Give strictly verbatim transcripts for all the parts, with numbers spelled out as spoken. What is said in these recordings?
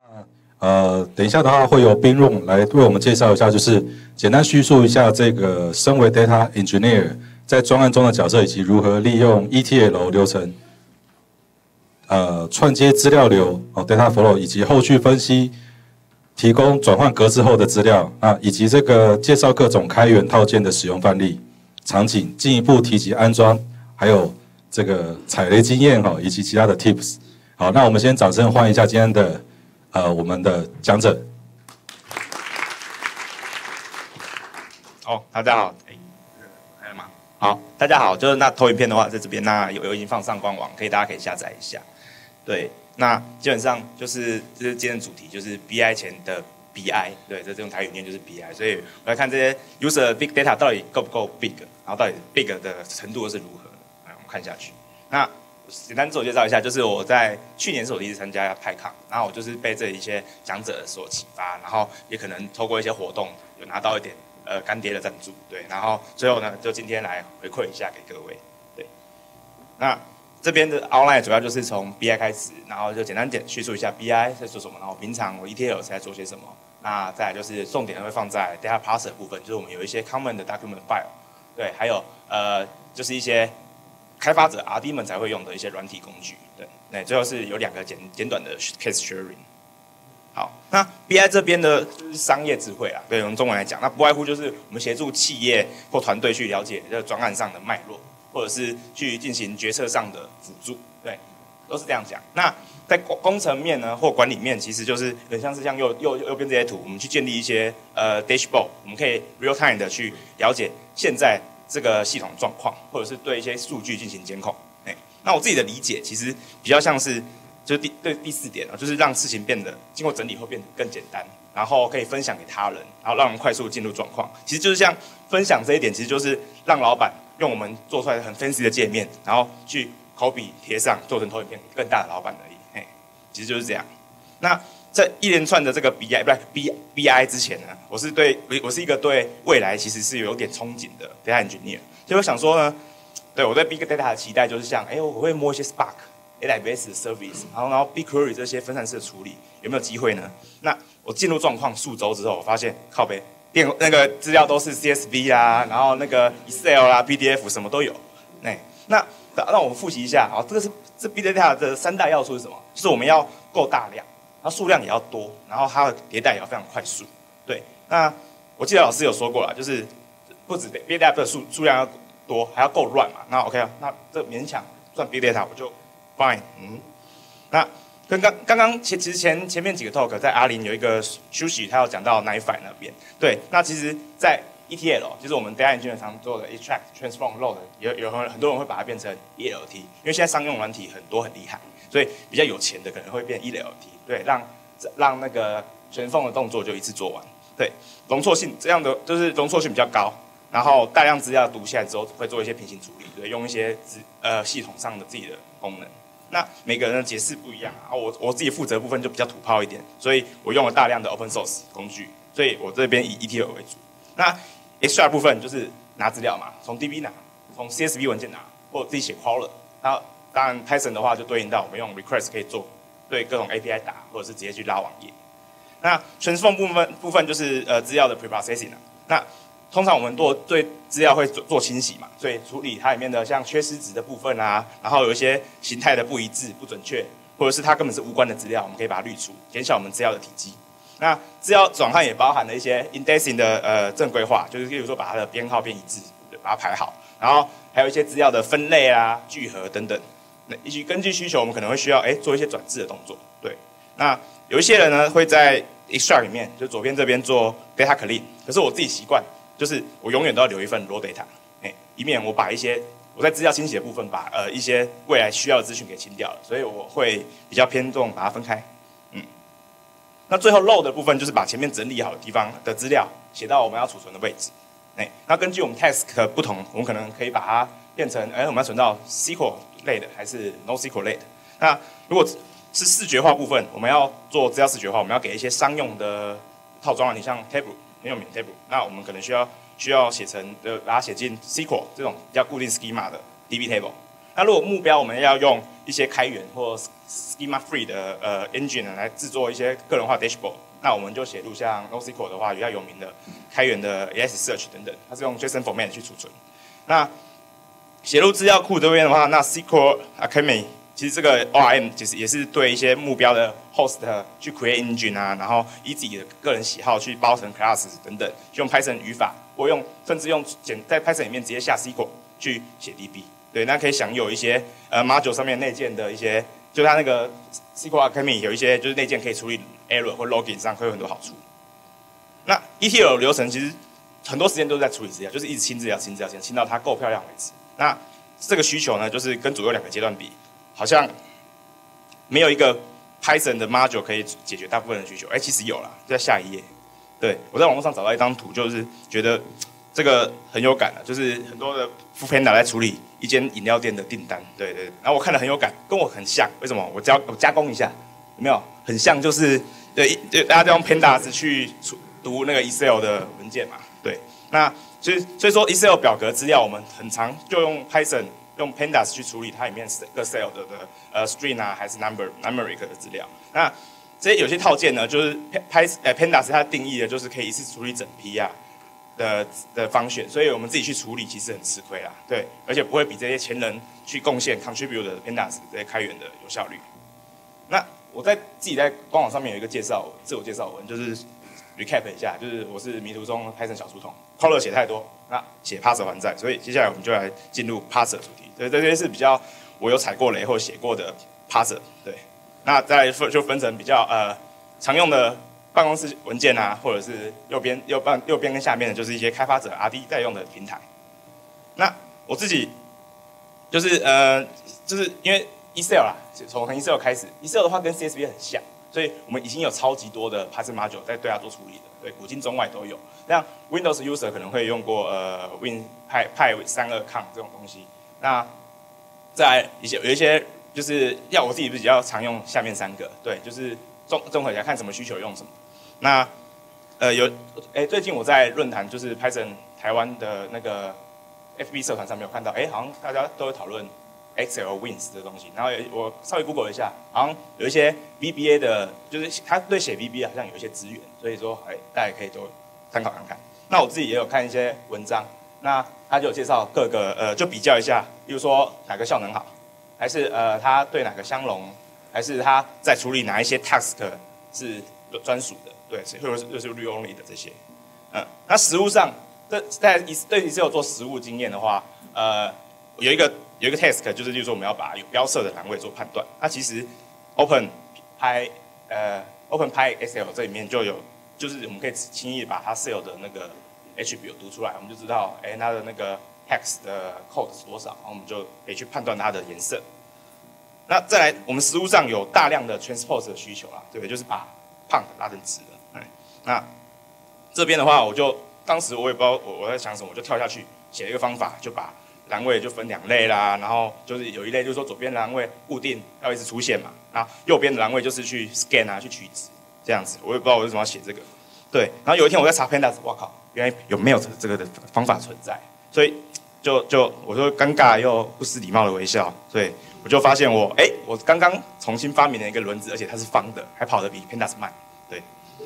呃，等一下的话会有冰润来为我们介绍一下，就是简单叙述一下这个身为 data engineer 在专案中的角色，以及如何利用 E T L 流程，呃，串接资料流哦 data flow， 以及后续分析，提供转换格式后的资料啊，以及这个介绍各种开源套件的使用范例、场景，进一步提及安装，还有这个踩雷经验哈，以及其他的 tips。好，那我们先掌声欢迎一下今天的。呃，我们的讲者。 哦，大家好，哎，还有吗？好，大家好，就是那投影片的话，在这边，那有有已经放上官网，可以大家可以下载一下。对，那基本上就是这是今天的主题，就是 B I 前的 B I， 对，这用台语念就是 B I， 所以我来看这些 user big data 到底够不够 big， 然后到底 big 的程度又是如何？来，我们看下去。那简单自我介绍一下，就是我在去年是我第一次参加派抗，然后我就是被这一些讲者所启发，然后也可能透过一些活动有拿到一点呃干爹的赞助，对，然后最后呢就今天来回馈一下给各位，对。那这边的 outline 主要就是从 B I 开始，然后就简单点叙述一下 B I 在做什么，然后平常我 E T L 是在做些什么，那再来就是重点会放在 data parser 部分，就是我们有一些 common 的 document file， 对，还有呃就是一些开发者 R D 们才会用的一些软体工具，对，那最后是有两个简简短的 case sharing。好，那 B I 这边的就是商业智慧啊，对，用中文来讲，那不外乎就是我们协助企业或团队去了解这个专案上的脉络，或者是去进行决策上的辅助，对，都是这样讲。那在工程面呢，或管理面，其实就是很像是像右右右边这些图，我们去建立一些呃 dashboard， 我们可以 real time 的去了解现在这个系统状况，或者是对一些数据进行监控。哎，那我自己的理解其实比较像是，就是第对第四点啊，就是让事情变得经过整理后变得更简单，然后可以分享给他人，然后让人快速进入状况。其实就是像分享这一点，其实就是让老板用我们做出来很 fancy 的界面，然后去 copy 贴上，做成投影片给更大的老板而已。哎，其实就是这样。那在一连串的这个 B I 不是 B B I 之前呢，我是对我是一个对未来其实是有点憧憬的 data engineer， 所以我想说呢，对我对 big data 的期待就是像，哎，我会摸一些 Spark、A W S 的 service， 然后然后 BigQuery 这些分散式的处理有没有机会呢？那我进入状况数周之后，我发现靠北电那个资料都是 C S V 啦，然后那个 Excel 啦、P D F 什么都有，哎，那让我们复习一下，好，这个是这 big data 的三大要素是什么？就是我们要够大量。它数量也要多，然后它的迭代也要非常快速。对，那我记得老师有说过啦，就是不止 big data 的数数量要多，还要够乱嘛。那 OK 啊，那这勉强算 big data 我就 fine。嗯，那跟刚刚刚前其实前前面几个 talk 在阿林有一个休息，他有讲到 Nify 那边。对，那其实，在 E T L 就是我们 data engineer 常做的 extract、transform、load， 有有很多人会把它变成 E L T， 因为现在商用软体很多很厉害。所以比较有钱的可能会变 E L T， 对，让让那个全缝的动作就一次做完，对，容错性这样的就是容错性比较高，然后大量资料读下来之后会做一些平行处理，对，用一些资呃系统上的自己的功能。那每个人的解释不一样啊，我我自己负责的部分就比较土炮一点，所以我用了大量的 open source 工具，所以我这边以 E T L 为主。那 extract 部分就是拿资料嘛，从 D B 拿，从 C S V 文件拿，或者自己写 crawler， 然后当然 Python 的话就对应到我们用 request 可以做对各种 A P I 打，或者是直接去拉网页。那 transform 部分部分就是呃资料的 preprocessing 啊。那通常我们做对资料会做做清洗嘛，所以处理它里面的像缺失值的部分啊，然后有一些形态的不一致、不准确，或者是它根本是无关的资料，我们可以把它滤除，减小我们资料的体积。那资料转换也包含了一些 indexing 的呃正规化，就是例如说把它的编号变一致，对，把它排好，然后还有一些资料的分类啊、聚合等等。以及根据需求，我们可能会需要哎做一些转置的动作。对，那有一些人呢会在 extract 里面，就左边这边做 data clean， 可是我自己习惯就是我永远都要留一份 raw data， 哎，以免我把一些我在资料清洗的部分把呃一些未来需要的资讯给清掉了，所以我会比较偏重把它分开。嗯，那最后漏的部分就是把前面整理好的地方的资料写到我们要储存的位置。哎，那根据我们 task 的不同，我们可能可以把它变成哎我们要存到 S Q L 类的还是 NoSQL 类的。那如果是视觉化部分，我们要做资料视觉化，我们要给一些商用的套装软体，像 Table 很有名 Table， 那我们可能需要需要写成呃把它写进 S Q L 这种比较固定 schema 的 D B Table。那如果目标我们要用一些开源或 schema free 的呃 engine 来制作一些个人化 dashboard。那我们就写入像 NoSQL 的话，比较有名的开源的 A S Search 等等，它是用 JSON format 去储存。那写入资料库这边的话，那 S Q L Alchemy 其实这个 O R M 其实也是对一些目标的 host 去 create engine 啊，然后以自己的个人喜好去包成 class 等等，用 Python 语法，或用甚至用简在 Python 里面直接下 S Q L 去写 D B。对，那可以享有一些呃 module 上面内建的一些，就是它那个 S Q L Alchemy 有一些就是内建可以处理 error 或 login 上会有很多好处。那 E T L 流程其实很多时间都是在处理资料，就是一直清资料、清资料、清到它够漂亮为止。那这个需求呢，就是跟左右两个阶段比，好像没有一个 Python 的 module 可以解决大部分的需求。哎，其实有啦，在下一页。对，我在网络上找到一张图，就是觉得这个很有感的，就是很多的 Foodpanda 在处理一间饮料店的订单。对对，然后我看了很有感，跟我很像。为什么？我加我加工一下，有没有？很像，就是对对，大家都用 Pandas 去读那个 Excel 的文件嘛。对，那所以所以说 Excel 表格资料，我们很常就用 Python 用 Pandas 去处理它里面各 cell 的的呃 string 啊，还是 number numeric 的资料。那这些有些套件呢，就是 Py 呃 Pandas 它定义的就是可以一次处理整批啊的的方选，所以我们自己去处理其实很吃亏啦。对，而且不会比这些前人去贡献 contribute 的 Pandas 这些开源的有效率。那我在自己在官网上面有一个介绍自我介绍文，就是 recap 一下，就是我是迷途中 Python 小书童 ，Color 写太多，那写 parser 还债，所以接下来我们就来进入 parser 主题。对，这些是比较我有踩过雷或写过的 parser。对，那再来分就分成比较呃常用的办公室文件啊，或者是右边右半右边跟下面的就是一些开发者 R D 在用的平台。那我自己就是呃就是因为 Excel 啦，从 Excel 开始 ，Excel 的话跟 C S V 很像，所以我们已经有超级多的 Python module 在对它做处理的，对，古今中外都有。像 Windows user 可能会用过呃 Win 派派三二 com 这种东西。那在一些有一些就是要我自己比较常用下面三个，对，就是综综合起来看什么需求用什么。那呃有哎最近我在论坛就是 Python 台湾的那个 F B 社团上面有看到，哎好像大家都会讨论 Excel Wins 的东西，然后我稍微 Google 一下，好像有一些 V B A 的，就是他对写 V B A 好像有一些资源，所以说哎大家可以都参考看看。那我自己也有看一些文章，那他就有介绍各个呃就比较一下，比如说哪个效能好，还是呃他对哪个相容，还是他在处理哪一些 task 是专属的，对，或者是就是 read only 的这些。嗯，那实务上，这在对Excel做实务经验的话，呃，有一个有一个 task 就是，例如说我们要把有标设的栏位做判断。那其实 Open Py 呃 Open Py Excel 这里面就有，就是我们可以轻易把它 cell 的那个 attribute 读出来，我们就知道，哎，它的那个 hex 的 code 是多少，然后我们就可以去判断它的颜色。那再来，我们实务上有大量的 transpose 的需求啦，对不对？就是把 count 拉成值的。嗯，那这边的话，我就当时我也不知道我我在想什么，我就跳下去写了一个方法，就把栏位就分两类啦，然后就是有一类就是说左边栏位固定要一直出现嘛，然后右边的栏位就是去 scan 啊，去取值这样子。我也不知道我为什么要写这个。对，然后有一天我在查 Pandas， 哇靠，原来有 melt 这个的方法存在，所以就就我就尴尬又不失礼貌的微笑，所以我就发现我哎，我刚刚重新发明了一个轮子，而且它是方的，还跑得比 Pandas 慢。对，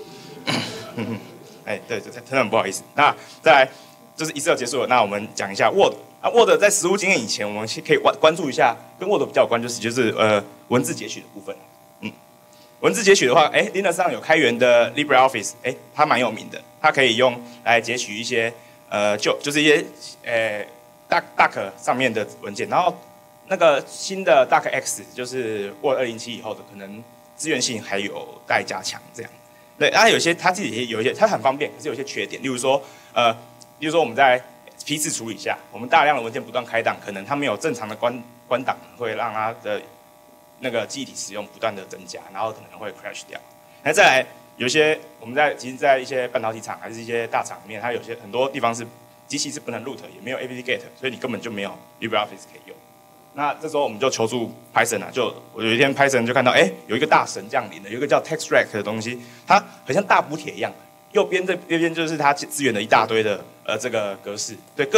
哎，对，真的很不好意思。那再来就是 Excel 结束了，那我们讲一下 Word 啊 ，Word 在实务经验以前，我们可以关关注一下跟 Word 比较有关，就是就是呃文字截取的部分。嗯，文字截取的话，哎 ，Linux 上有开源的 LibreOffice， 哎，它蛮有名的，它可以用来截取一些呃就就是一些呃 Doc Doc 上面的文件，然后那个新的 DocX 就是 Word 二零七以后的，可能资源性还有待加强这样。对，它有些它自己也有一些，它很方便，可是有一些缺点，例如说，呃，例如说我们在批次处理下，我们大量的文件不断开档，可能它没有正常的关关档，会让它的那个记忆体使用不断的增加，然后可能会 crash 掉。那再来，有些我们在其实，在一些半导体厂还是一些大厂里面，它有些很多地方是机器是不能 root， 也没有 A P T Get， 所以你根本就没有 LibreOffice 可以用。那这时候我们就求助 Python 啊，就我有一天 Python 就看到，哎，有一个大神降临了，有一个叫 TextRack 的东西，它很像大补帖一样。右边这右边就是它资源的一大堆的呃这个格式，对各种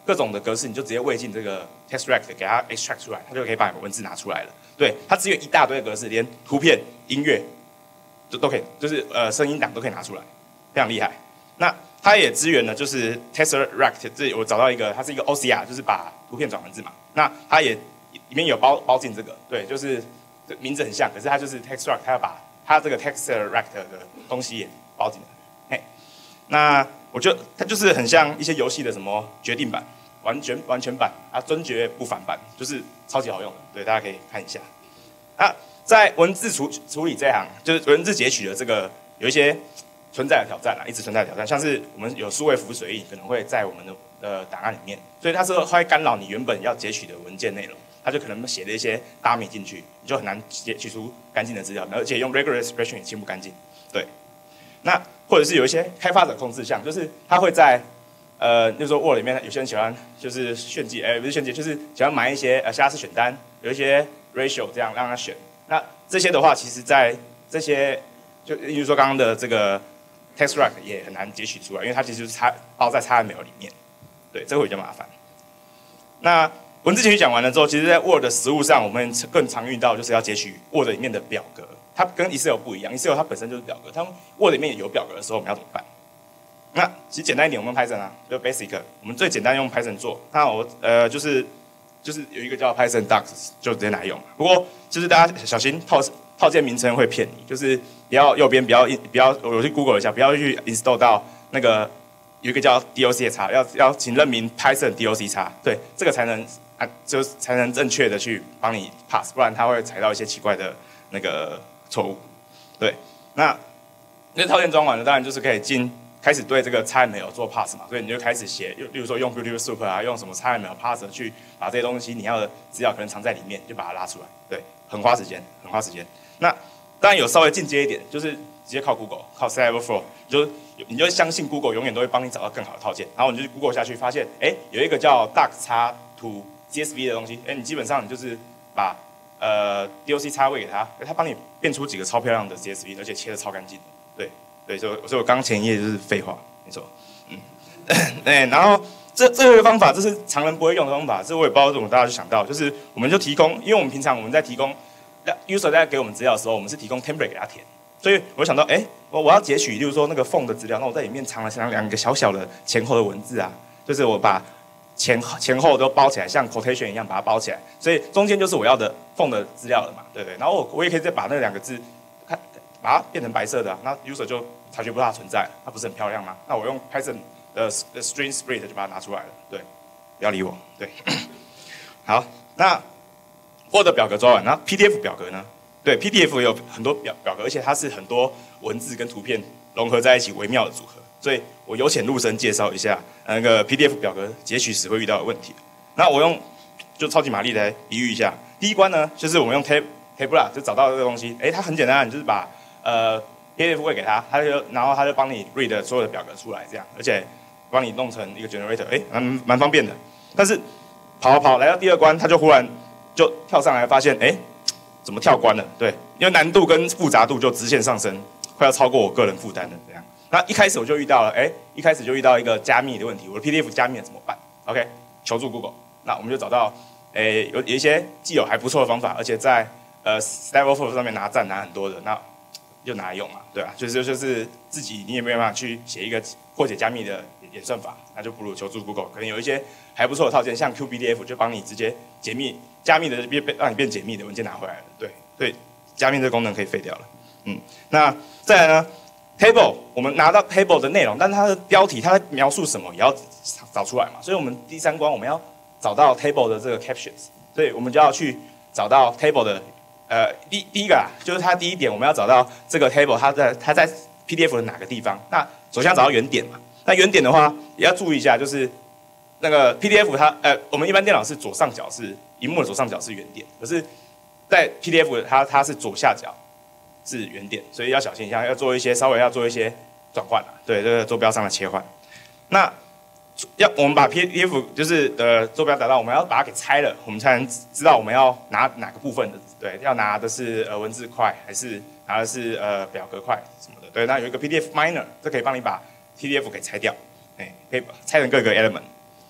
各种的格式，你就直接喂进这个 TextRect 给它 extract 出来，它就可以把你的文字拿出来了。对，它支援一大堆的格式，连图片、音乐都都可以，就是呃声音档都可以拿出来，非常厉害。那它也支援了，就是 TextRect， 这我找到一个，它是一个 O C R， 就是把图片转文字嘛。那它也里面有包包进这个，对，就是名字很像，可是它就是 TextRect， 它要把它这个 TextRect 的东西也包进来。嘿，那我觉得它就是很像一些游戏的什么决定版、完全完全版啊、尊爵不反版，就是超级好用的。对，大家可以看一下。啊，在文字处处理这一行，就是文字截取的这个有一些存在的挑战啊，一直存在的挑战，像是我们有数位浮水印可能会在我们的呃档案里面，所以它是会干扰你原本要截取的文件内容，它就可能写了一些 dummy 进去，你就很难截取出干净的资料，而且用 regular expression 也清不干净。对，那或者是有一些开发者控制项，就是他会在呃，就是说 Word 里面有些人喜欢就是炫技，哎、欸，不是炫技，就是喜欢买一些呃下次选单，有一些 ratio 这样让他选。那这些的话，其实在这些就例如说刚刚的这个 TextRect 也很难截取出来，因为它其实就是插包在 X M L 里面，对，这会比较麻烦。那文字截取讲完了之后，其实在 Word 的实务上，我们更常遇到就是要截取 Word 里面的表格。它跟 Excel 不一样 ，Excel 它本身就是表格，它 Word 里面有表格的时候，我们要怎么办？那其实简单一点，我们用 Python 啊，就 Basic， 我们最简单用 Python 做。那我呃就是就是有一个叫 Python Docs， 就直接拿用。不过就是大家小心套套件名称会骗你，就是不要右边不要不要，我去 Google 一下，不要去 install 到那个有一个叫 doc 叉，要要请认明 Python doc 叉，对，这个才能啊就才能正确的去帮你 pass， 不然它会踩到一些奇怪的那个错误。对，那那套件装完了，当然就是可以进。开始对这个 X M L 做 parse 嘛，所以你就开始写，例如说用 Beautiful Soup 啊，用什么 X M L parser 去把这些东西你要的资料可能藏在里面，就把它拉出来。对，很花时间，很花时间。那当然有稍微进阶一点，就是直接靠 Google， 靠 Stack Overflow， 就你就相信 Google 永远都会帮你找到更好的套件，然后你就 Google 下去，发现哎有一个叫 Docs to C S V 的东西，哎你基本上你就是把呃 doc 叉喂给他，他帮你变出几个超漂亮的 C S V， 而且切得超干净。对。对，所以所以我刚前一页就是废话，没错，嗯，对，然后这这个方法，这是常人不会用的方法，这我也不知道为什么大家就想到，就是我们就提供，因为我们平常我们在提供 user 在给我们资料的时候，我们是提供 template 给他填，所以我想到，哎，我我要截取，例如说那个 font 的资料，那我在里面藏了像两个小小的前后的文字啊，就是我把前前后都包起来，像 quotation 一样把它包起来，所以中间就是我要的 font 的资料了嘛，对不对？然后我我也可以再把那两个字。把它变成白色的、啊，那 user 就察觉不到它存在，它不是很漂亮吗？那我用 Python 的 string split 就把它拿出来了，对，不要理我，对。好，那 Word 表格抓完，然后 P D F 表格呢？对 ，P D F 有很多表表格，而且它是很多文字跟图片融合在一起微妙的组合，所以我由浅入深介绍一下那个 P D F 表格截取时会遇到的问题。那我用就超级玛丽来比喻一下，第一关呢，就是我们用 tab tabula 就找到这个东西，哎，它很简单，你就是把呃 P D F 喂给他，他就然后他就帮你 read 所有的表格出来，这样，而且帮你弄成一个 generator， 哎，蛮蛮方便的。但是跑跑跑来到第二关，他就忽然就跳上来，发现哎，怎么跳关了？对，因为难度跟复杂度就直线上升，快要超过我个人负担了，这样。那一开始我就遇到了，哎，一开始就遇到一个加密的问题，我的 P D F 加密了怎么办 ？OK， 求助 Google， 那我们就找到，哎，有有一些既有还不错的方法，而且在呃 Stack Overflow 上面拿赞拿很多的，那就拿来用嘛，对吧？就是就是自己你也没有办法去写一个破解加密的演算法，那就不如求助 Google。可能有一些还不错的套件，像 Q B D F 就帮你直接解密加密的变让你变解密的文件拿回来了。对对，加密这个功能可以废掉了。嗯，那再来呢 ？Table 我们拿到 Table 的内容，但是它的标题它描述什么也要找出来嘛。所以我们第三关我们要找到 Table 的这个 captions， 所以我们就要去找到 Table 的。呃，第第一个啊，就是它第一点，我们要找到这个 table 它在它在 P D F 的哪个地方。那首先要找到原点嘛。那原点的话，也要注意一下，就是那个 P D F 它呃，我们一般电脑是左上角是萤幕的左上角是原点，可是，在 P D F 它它是左下角是原点，所以要小心一下，要做一些稍微要做一些转换啊，对这个坐标上的切换。那要我们把 P D F 就是呃坐标达到，我们要把它给拆了，我们才能知道我们要拿哪个部分的。对，要拿的是呃文字块，还是拿的是呃表格块什么的？对，那有一个 P D F Miner， 这可以帮你把 P D F 给拆掉，哎，可以拆成各个 element。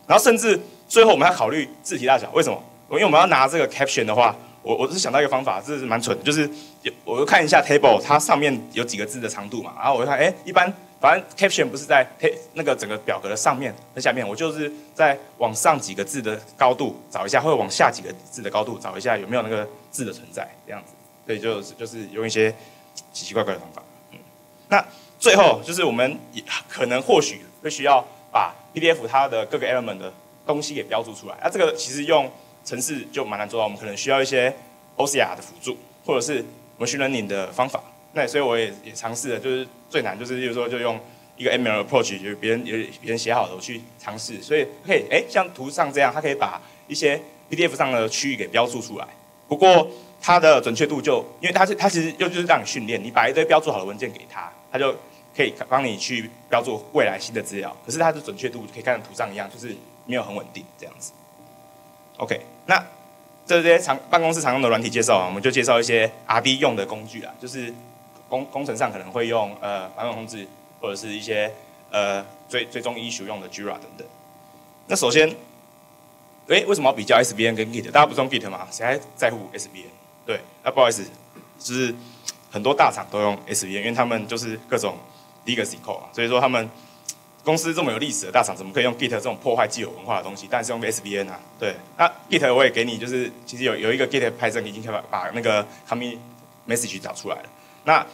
然后甚至最后我们要考虑字体大小，为什么？因为我们要拿这个 caption 的话，我我是想到一个方法，这是蛮蠢的，就是我就看一下 table 它上面有几个字的长度嘛，然后我就看，哎，一般反正 caption 不是在那个整个表格的上面和下面，我就是在往上几个字的高度找一下，或者往下几个字的高度找一下有没有那个字的存在，这样子。所以就是就是用一些奇奇怪怪的方法。嗯，那最后就是我们也可能或许会需要把 P D F 它的各个 element 的东西给标注出来。那这个其实用程式就蛮难做到，我们可能需要一些 O C R 的辅助，或者是 machine learning 的方法。那所以我也也尝试了，就是最难就是，比如说就用一个 M L approach， 就是别人有别人写好的，我去尝试。所以可以，哎，像图上这样，它可以把一些 P D F 上的区域给标注出来。不过它的准确度就，因为它是它其实又就是让你训练，你把一堆标注好的文件给它，它就可以帮你去标注未来新的资料。可是它的准确度可以看图上一样，就是没有很稳定这样子。OK， 那这些常办公室常用的软体介绍啊，我们就介绍一些 R D 用的工具啦，就是工工程上可能会用呃版本控制，或者是一些呃追追踪 issue 用的 Jira 等等。那首先，哎，为什么要比较 S V N 跟 Git？ 大家不是用 Git 吗？谁还在乎 S V N？ 对，那不好意思，就是很多大厂都用 S V N， 因为他们就是各种 legacy code 嘛，所以说他们公司这么有历史的大厂，怎么可以用 Git 这种破坏既有文化的东西？但是用 S V N 啊，对，那 Git 我也给你，就是其实有有一个 Git Python 已经可以把把那个 commit message 找出来了。那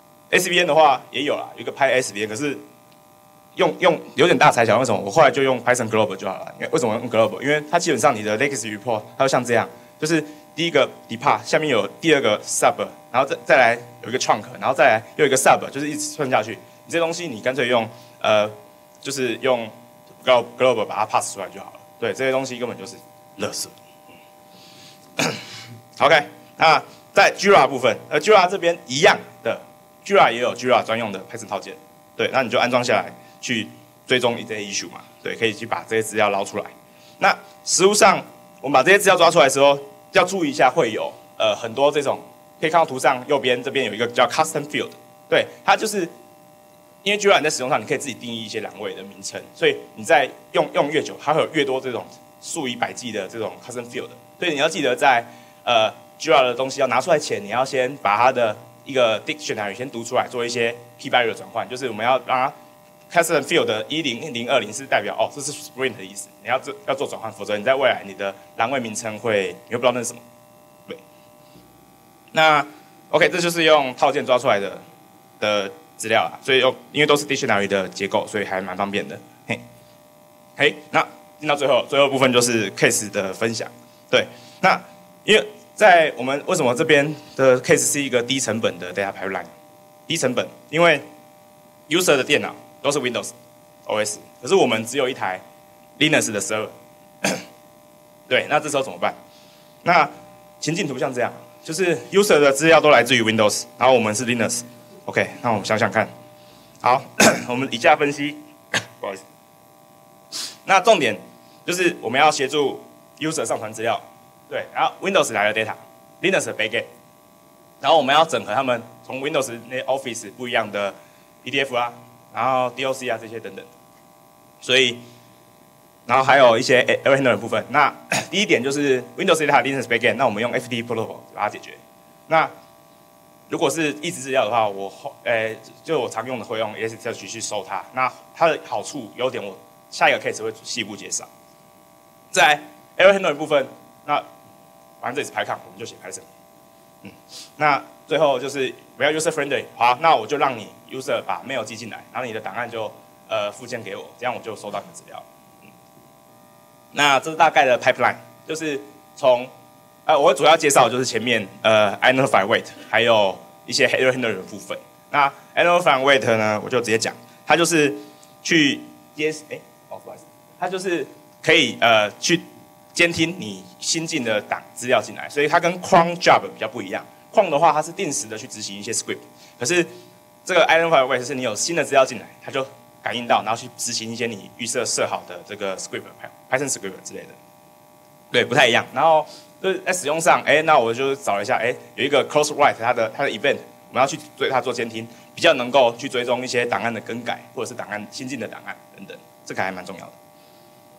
S V N 的话也有啦，有一个 PySVN， 可是用用有点大材小，为什么？我后来就用 Python Global 就好了。因为为什么用 Global？ 因为它基本上你的 legacy report 它就像这样，就是第一个 depart 下面有第二个 sub， 然后再再来有一个 trunk， 然后再来又有一个 sub， 就是一直顺下去。你这些东西你干脆用呃，就是用 Global 把它 pass 出来就好了。对，这些东西根本就是垃圾。OK， 那在 Jira 部分，呃 Jira 这边一样的 ，Jira 也有 Jira 专用的 Python 套件。对，那你就安装下来去追踪这些 issue 嘛。对，可以去把这些资料捞出来。那实务上，我们把这些资料抓出来的时候，要注意一下，会有呃很多这种，可以看到图上右边这边有一个叫 custom field， 对，它就是因为 Jira 你在使用上，你可以自己定义一些栏位的名称，所以你在用用越久，它会有越多这种数以百计的这种 custom field。所以你要记得在呃 Jira 的东西要拿出来前，你要先把它的一个 dictionary 先读出来，做一些 key value 的转换，就是我们要让它 custom field 的一零零二零是代表哦，这是 sprint 的意思，你要做要做转换，否则你在未来你的栏位名称会你会不知道那是什么。对，那 OK， 这就是用套件抓出来的的资料啦，所以用因为都是 dictionary 的结构，所以还蛮方便的。嘿，嘿，那进到最后最后部分就是 case 的分享。对，那因为在我们为什么这边的 case 是一个低成本的 data pipeline？ 低成本，因为 user 的电脑都是 Windows O S， 可是我们只有一台 Linux 的 server。对，那这时候怎么办？那情境图像这样，就是 user 的资料都来自于 Windows， 然后我们是 Linux。OK， 那我们想想看。好，我们以下分析。不好意思。那重点就是我们要协助 user 上传资料。对，然后 Windows 来了 data，Linux 的 backend， 然后我们要整合他们从 Windows 那 Office 不一样的 P D F 啊，然后 D O C 啊这些等等，所以，然后还有一些 error handler 的部分。那第一点就是 Windows data Linux backend， 那我们用 F T P protocol 把它解决。那如果是异质资料的话，我后呃就我常用的会用 E S X H 去收它。那它的好处优点，我下一个 case 会细部介绍。在 error handler 的部分，那反正这里是 Python， 我们就写 Python。嗯，那最后就是不要 user friendly， 好，那我就让你 user 把 mail 寄进来，然后你的档案就呃附件给我，这样我就收到你的资料。嗯，那这是大概的 pipeline， 就是从呃我主要介绍就是前面呃 identify wait， 还有一些 error handler 的部分。那 identify wait 呢，我就直接讲，它就是去接哎哦不好意思，它就是可以呃去监听你新进的档资料进来，所以它跟 cron job 比较不一样。cron 的话，它是定时的去执行一些 script， 可是这个 identify wait 是你有新的资料进来，它就感应到，然后去执行一些你预设设好的这个 script Python script 之类的，对，不太一样。然后就是在使用上，哎，那我就找了一下，哎，有一个 close write 它的它的 event， 我们要去对它做监听，比较能够去追踪一些档案的更改，或者是档案新进的档案等等，这个还蛮重要的。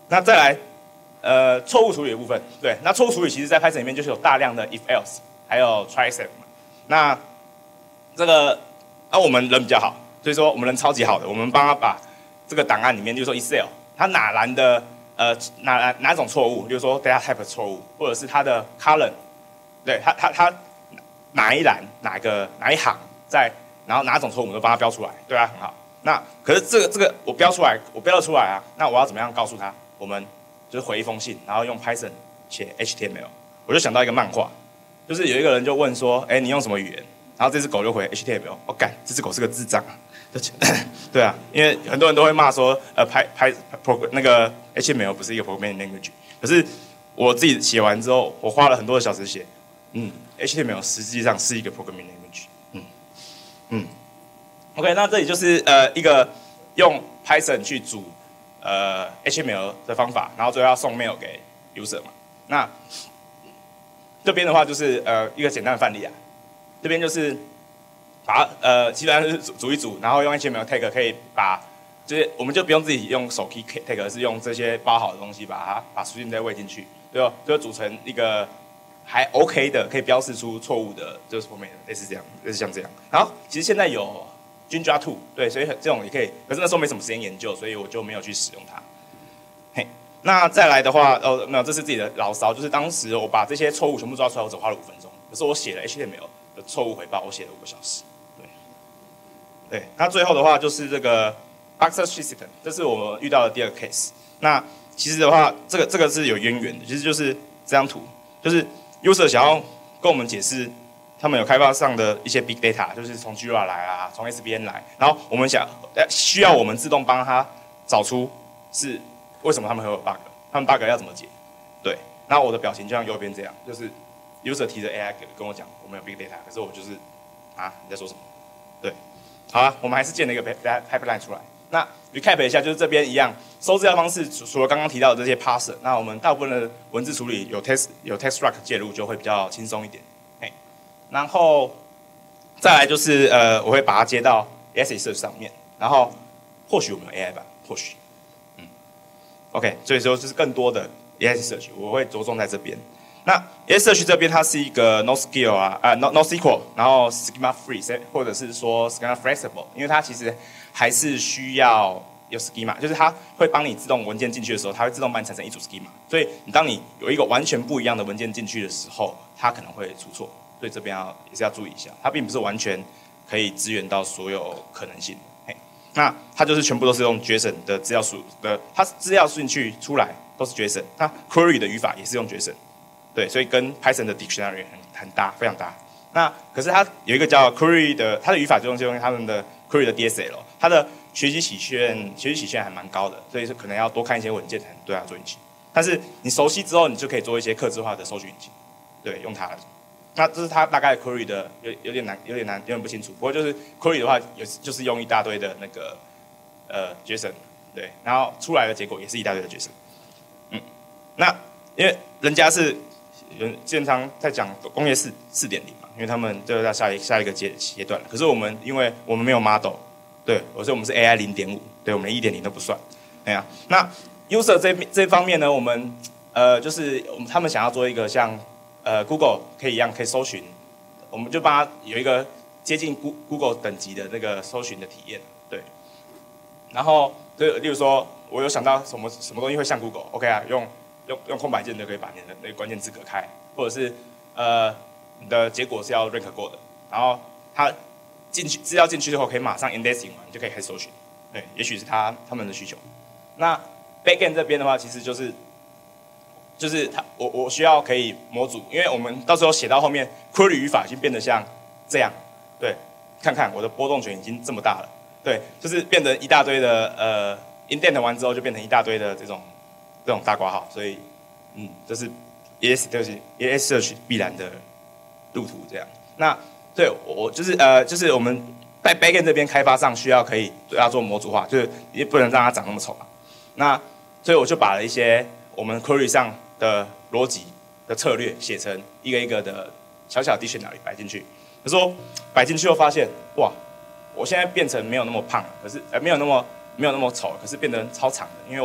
那再来，呃，错误处理的部分，对，那错误处理其实在 Python 里面就是有大量的 if else， 还有 try except 嘛。那这个，那、啊、我们人比较好，所以说我们人超级好的，我们帮他把这个档案里面，就是说 Excel， 它哪栏的呃哪哪种错误，就是说 data type 的错误，或者是它的 column， 对它它它哪一栏哪个哪一行在，然后哪种错误我们都帮他标出来，对啊，很好。那可是这个这个我标出来，我标得出来啊，那我要怎么样告诉他？我们就是回一封信，然后用 Python 写 H T M L。我就想到一个漫画，就是有一个人就问说，哎，你用什么语言？然后这只狗就回 H T M L。我干，这只狗是个智障啊！对啊，因为很多人都会骂说，呃，拍拍 pro 那个 H T M L 不是一个 programming language。可是我自己写完之后，我花了很多的小时写，嗯 ，H T M L 实际上是一个 programming language。嗯嗯。OK， 那这里就是呃一个用 Python 去组呃 H T M L 的方法，然后最后要送 mail 给 user 嘛。那这边的话就是呃一个简单的范例啊，这边就是把呃基本上是组一组，然后用 H T M L tag 可以把，就是我们就不用自己用手 key tag， 而是用这些包好的东西把它把属性再喂进去，对吧？就组成一个还 OK 的，可以标示出错误的，就是 format 类似这样，类似像这样。然后其实现在有Jinja 二，对，所以这种也可以，可是那时候没什么时间研究，所以我就没有去使用它。嘿，那再来的话，哦，没有，这是自己的牢骚，就是当时我把这些错误全部抓出来，我只花了五分钟，可是我写了 H T M L 的错误回报，我写了五个小时。对，对，那最后的话就是这个 bug search system， 这是我们遇到的第二个 case。那其实的话，这个这个是有渊源的，其实就是这张图，就是 user 想要跟我们解释。他们有开发上的一些 big data， 就是从 Jira 来啊，从 S B N 来，然后我们想需要我们自动帮他找出是为什么他们会有 bug， 他们 bug 要怎么解？对，然后我的表情就像右边这样，就是 user 提着 A I 跟我讲我们有 big data， 可是我就是啊你在说什么？对，好啊，我们还是建了一个 pipeline 出来。那 recap 一下，就是这边一样，收资料方式除了刚刚提到的这些 parser， 那我们大部分的文字处理有 text 有 text struct 介入就会比较轻松一点。然后再来就是呃，我会把它接到 Elasticsearch 上面，然后或许我们有 A I 吧，或许，嗯 ，OK， 所以说就是更多的 Elasticsearch， 我会着重在这边。那 Elasticsearch 这边它是一个 NoSQL 啊，啊 No NoSQL， 然后 Schema Free， 或者是说 Schema Flexible， 因为它其实还是需要有 Schema， 就是它会帮你自动文件进去的时候，它会自动帮你产生一组 Schema， 所以你当你有一个完全不一样的文件进去的时候，它可能会出错。所以这边要也是要注意一下，它并不是完全可以支援到所有可能性。嘿，那它就是全部都是用 JSON 的资料输的，它资料输进去出来都是 JSON， 那 query 的语法也是用 JSON， 对，所以跟 Python 的 dictionary 很很搭，非常搭。那可是它有一个叫 query 的，它的语法就用就用他们的 query 的 D S L， 它的学习曲线学习曲线还蛮高的，所以是可能要多看一些文件才能对它做引擎。但是你熟悉之后，你就可以做一些客制化的搜寻引擎，对，用它。那这是它大概 query 的有有点难，有点难，有点不清楚。不过就是 query 的话，有就是用一大堆的那个呃 JSON， 对，然后出来的结果也是一大堆的 JSON。嗯，那因为人家是经常在讲工业四四点零嘛，因为他们就在下一下一个阶阶段了。可是我们因为我们没有 model， 对，所以我们是 A I 零点五，对，我们连一点零都不算。对啊，那 user 这这方面呢，我们呃就是我们他们想要做一个像。呃 ，Google 可以一样可以搜寻，我们就帮他有一个接近 Google 等级的那个搜寻的体验，对。然后，就例如说，我有想到什么什么东西会像 Google，OK 啊，用用用空白键就可以把你的那个关键字隔开，或者是呃你的结果是要 rank 过的，然后它进去资料进去之后可以马上 indexing 完就可以开始搜寻，对，也许是他他们的需求。那 backend 这边的话，其实就是。就是它，我我需要可以模组，因为我们到时候写到后面 ，query 语法已经变得像这样，对，看看我的波动拳已经这么大了，对，就是变成一大堆的呃 indent 完之后就变成一大堆的这种这种大括号，所以嗯，这是 E S 就是 Elasticsearch 必然的路途这样。那对我就是呃就是我们在 backend 这边开发上需要可以要做模组化，就是也不能让它长那么丑嘛。那所以我就把了一些我们 query 上的逻辑的策略写成一个一个的小小 dictionary 摆进去。可是说摆进去后发现，哇，我现在变成没有那么胖了，可是呃没有那么没有那么丑，可是变得超长的，因为我的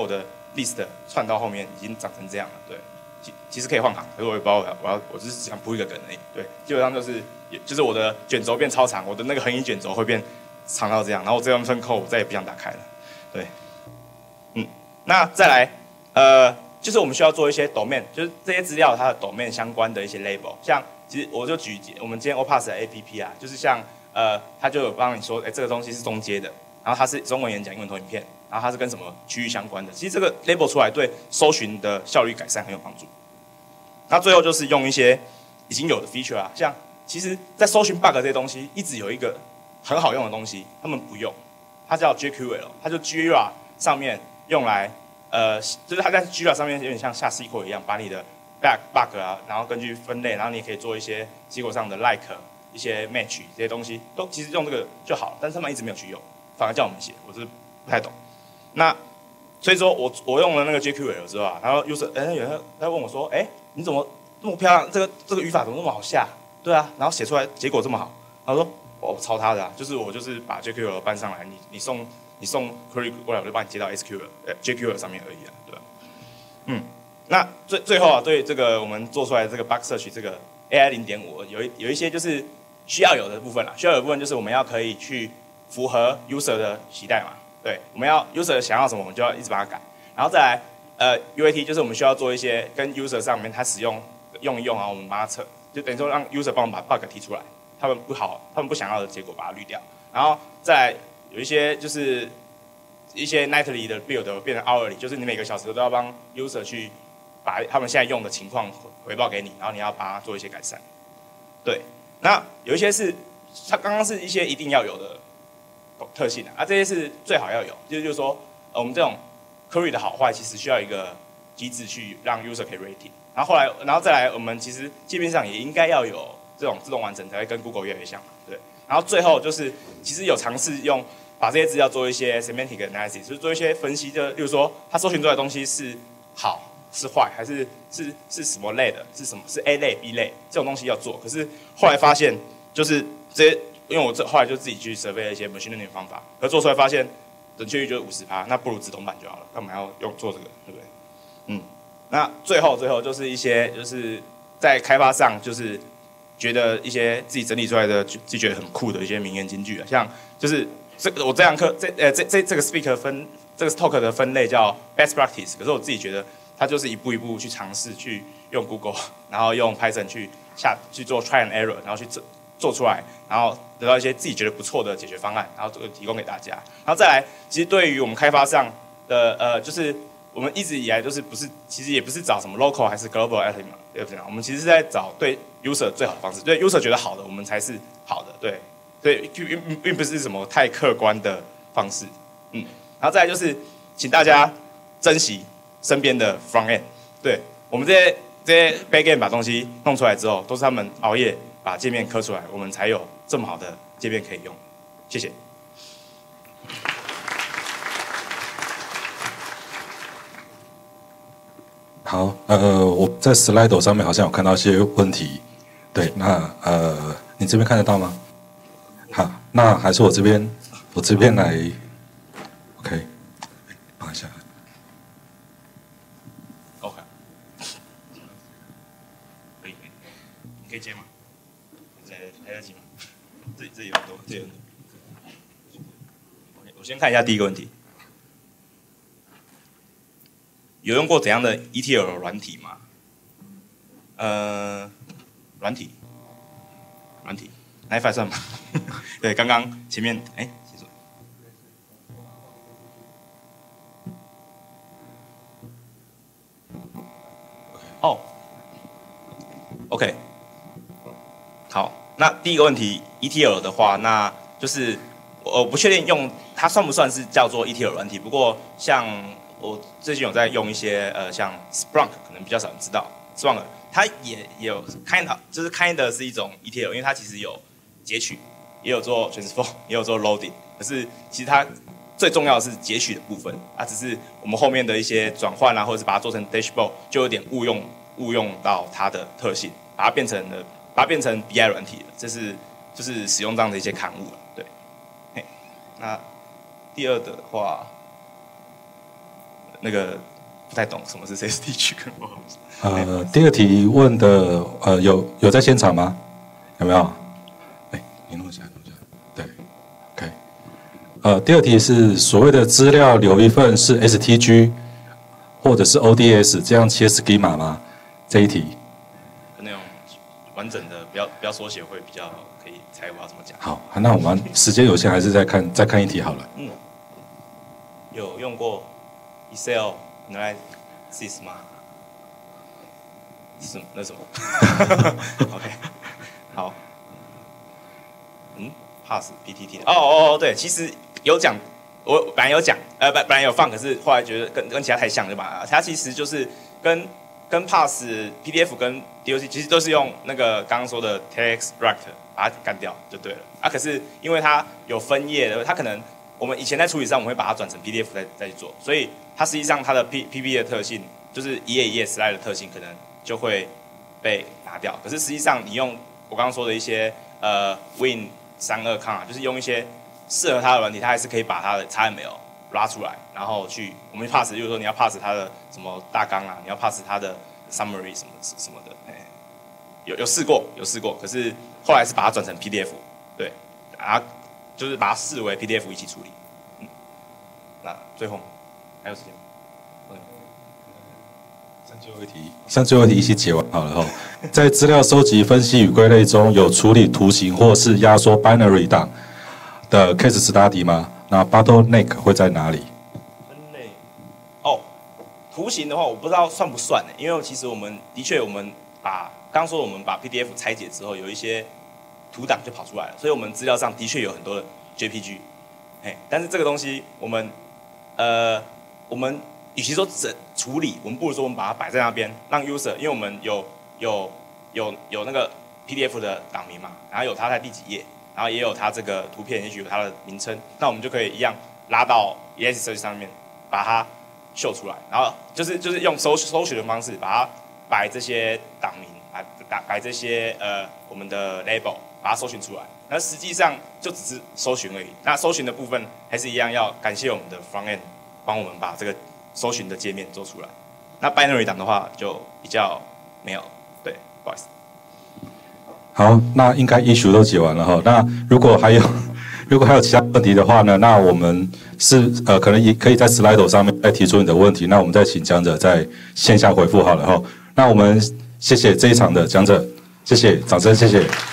list 串到后面已经长成这样了，对。其其实可以换行，可是我也不知道我要我要我只是想铺一个梗而已，对。基本上就是就是我的卷轴变超长，我的那个横移卷轴会变长到这样，然后我这样分扣我再也不想打开了，对。嗯，那再来，呃，就是我们需要做一些 domain， 就是这些资料它的 domain 相关的一些 label， 像其实我就举我们今天 O P A S 的 A P P 啊，就是像呃，它就有帮你说，哎，这个东西是中阶的，然后它是中文演讲、英文投影片。然后它是跟什么区域相关的？其实这个 label 出来对搜寻的效率改善很有帮助。那最后就是用一些已经有的 feature 啊，像其实在搜寻 bug 这些东西，一直有一个很好用的东西，他们不用，它叫 J Q L， 它就 Jira 上面用来，呃，就是它在 Jira 上面有点像下 S Q L 一样，把你的 bug bug 啊，然后根据分类，然后你也可以做一些 S Q L 上的 like 一些 match 这些东西，都其实用这个就好了，但是他们一直没有去用，反而叫我们写，我是不太懂。那所以说我我用了那个 J Q L 之后啊，然后 user 哎有人在问我说，哎你怎么这么漂亮？这个这个语法怎么那么好下？对啊，然后写出来结果这么好。他说我抄他的啊，就是我就是把 J Q L 搬上来，你你送你送 query 过来，我就帮你接到 S Q L 呃 J Q L 上面而已啊，对吧？嗯，那最最后啊，对这个我们做出来的这个 bug search 这个 A I 零点五有一有一些就是需要有的部分啦，需要有的部分就是我们要可以去符合 user 的期待嘛。对，我们要 user 想要什么，我们就要一直把它改。然后再来，呃 ，U A T 就是我们需要做一些跟 user 上面他使用用一用啊，我们把它测，就等于说让 user 帮我们把 bug 提出来，他们不好，他们不想要的结果把它滤掉。然后再来有一些就是一些 nightly 的 build 变成 hourly， 就是你每个小时都要帮 user 去把他们现在用的情况回报给你，然后你要把它做一些改善。对，那有一些是它刚刚是一些一定要有的特性啊，啊这些是最好要有，就是就是说，呃，我们这种 query 的好坏，其实需要一个机制去让 user 可以 rating， 然后后来，然后再来，我们其实界面上也应该要有这种自动完成，才会跟 Google 越来越像，对。然后最后就是，其实有尝试用把这些资料做一些 semantic analysis， 就是做一些分析，就例如说，它搜寻出来的东西是好是坏，还是是是什么类的，是什么是 A 类 B 类这种东西要做，可是后来发现就是这些。因为我这后来就自己去 survey 了一些 machine learning 方法，可做出来发现准确率就是五十趴，那不如自动版就好了，干嘛要用做这个，对不对？嗯，那最后最后就是一些就是在开发上就是觉得一些自己整理出来的自己觉得很酷的一些名言金句啊，像就是这个我这堂课这呃这这这个 speaker 分这个 talk 的分类叫 best practice， 可是我自己觉得它就是一步一步去尝试去用 Google， 然后用 Python 去下去做 try and error， 然后去做做出来，然后得到一些自己觉得不错的解决方案，然后提供给大家。然后再来，其实对于我们开发上的呃，就是我们一直以来就是不是，其实也不是找什么 local 还是 global element， 对不对？我们其实是在找对 user 最好的方式，对 user 觉得好的，我们才是好的，对，对，并并不是什么太客观的方式，嗯。然后再来就是，请大家珍惜身边的 front end， 对我们这些这些 back end 把东西弄出来之后，都是他们熬夜把界面刻出来，我们才有这么好的界面可以用。谢谢。 好，呃，我在 Slido 上面好像有看到一些问题，对，那呃，你这边看得到吗？好，那还是我这边，我这边来 ，OK， 放一下。 OK， 可以，你可以接吗？来来得及吗？这里这里有很多，这里有很多。我先看一下第一个问题。有用过怎样的 E T L 软体吗？呃，软体，软体 ，Nify 算吗？对，刚刚前面，哎、欸，写错。哦 ，OK， 好，那第一个问题 E T L 的话，那就是我不确定用它算不算是叫做 E T L 软体，不过像。我最近有在用一些呃，像 Splunk 可能比较少人知道 ，Splunk 它也也有 kind of 就是 kind of 是一种 E T L， 因为它其实有截取，也有做 transform， 也有做 loading， 可是其实它最重要的是截取的部分，啊，只是我们后面的一些转换啊，或者是把它做成 dashboard， 就有点误用误用到它的特性，把它变成了把它变成 B I 软体了，这是就是使用上的一些刊物了，对。嘿，那第二的话。那个不太懂什么是 C S T G 跟 R O M。 呃，第二题问的呃有有在现场吗？有没有？哎，你弄一下，弄一下。对 ，OK。呃，第二题是所谓的资料留一份是 S T G 或者是 O D S 这样切 schema 吗？这一题。 那种完整的，不要不要缩写会比较可以猜我要怎么讲。 好，那我们时间有限，还是再看再看一题好了。 嗯。有用过 Excel Analysis 吗？是那什么？OK， 好。嗯 ，Pass P T T 的。哦哦哦，对，其实有讲，我本来有讲，呃，本本来有放，可是后来觉得跟跟其他太像，就把它。它其实就是跟跟 Pass P D F 跟 D O C 其实都是用那个刚刚说的 TextRect 把它干掉就对了。啊，可是因为它有分页的，它可能我们以前在处理上我们会把它转成 P D F 再再去做，所以它实际上它的 P P P 的特性就是一页一页 slide 的特性可能就会被拿掉。可是实际上你用我刚刚说的一些呃 Win 三二 con 就是用一些适合它的软体，它还是可以把它的 X M L 拉出来，然后去我们 pass， 就是说你要 pass 它的什么大纲啊，你要 pass 它的 summary 什么什么的，有有试过有试过，可是后来是把它转成 P D F， 对，啊，就是把它视为 P D F 一起处理。嗯，那最后还有时间吗？ 剩最后一题，像最后一题一起解完好了哈。在资料收集、分析与归类中有处理图形或是压缩 binary 档的 case study 吗？那 bottleneck 会在哪里？ 分类哦，图形的话我不知道算不算呢？因为其实我们的确我们把刚说我们把 P D F 拆解之后，有一些图档就跑出来了，所以我们资料上的确有很多的 J P G， 嘿，但是这个东西我们呃我们与其说整处理，我们不如说我们把它摆在那边，让 user， 因为我们有有有有那个 P D F 的档名嘛，然后有它在第几页，然后也有它这个图片，也许有它的名称，那我们就可以一样拉到 Elasticsearch 上面，把它秀出来，然后就是就是用搜搜寻的方式，把它摆这些档名，把摆摆这些呃我们的 label， 把它搜寻出来。那实际上就只是搜寻而已。那搜寻的部分还是一样要感谢我们的 front end 帮我们把这个搜寻的界面做出来。那 binary 档的话就比较没有，对，不好意思。 好，那应该 issue 都解完了哈。那如果还有如果还有其他问题的话呢，那我们是呃可能也可以在 Slido 上面再提出你的问题，那我们再请讲者在线下回复好了哈。那我们谢谢这一场的讲者，谢谢，掌声谢谢。